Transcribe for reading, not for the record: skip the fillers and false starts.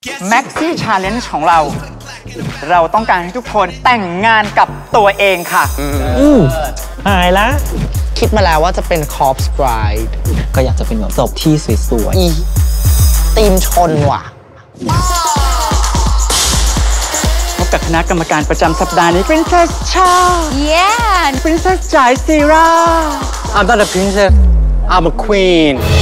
Maxi Challenge ของเราต้องการให้ทุกคนแต่งงานกับตัวเองค่ะหายละคิดมาแล้วว่าจะเป็น Corpse Bride ก็อยากจะเป็นแบบศพที่สวยๆตีมชนว่ะพบกับคณะกรรมการประจำสัปดาห์นี้ Princess Cha Princess Jai Sira I'm not a princess I'm a queen